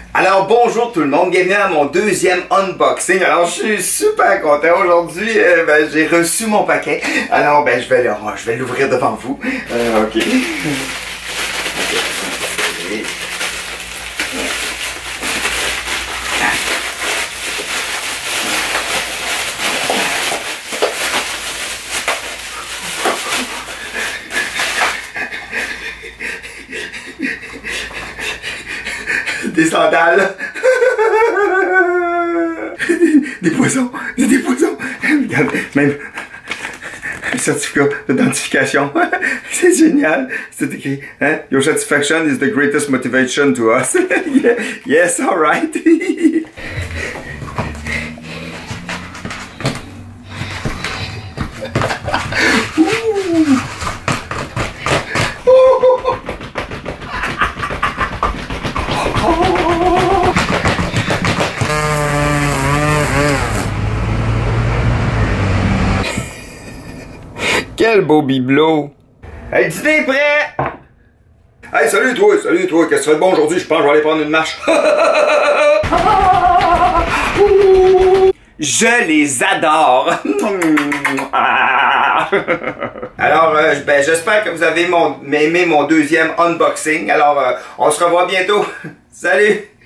Alors bonjour tout le monde, bienvenue à mon deuxième unboxing. Alors je suis super content aujourd'hui, j'ai reçu mon paquet. Alors je vais l'ouvrir devant vous. Ok. Des sandales. Des poissons. Des poissons. Regarde, même un certificat d'identification. C'est génial. C'est écrit, hein? Your satisfaction is the greatest motivation to us. Yes, alright. Quel beau bibelot! Hey, le dîner est prêt! Hey, salut toi, qu'est-ce que tu fais de bon aujourd'hui? Je pense que je vais aller prendre une marche. Je les adore! Alors, j'espère que vous avez aimé mon deuxième unboxing. Alors, on se revoit bientôt. Salut!